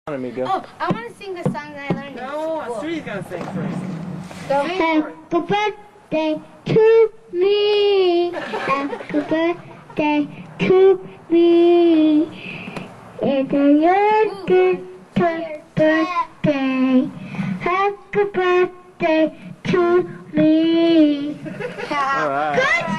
Let me go. Oh, I want to sing the song that I learned. No, Astrid's gonna sing first. Go. Happy birthday to me. Happy birthday to me. It's your birthday. Happy birthday to me. All right.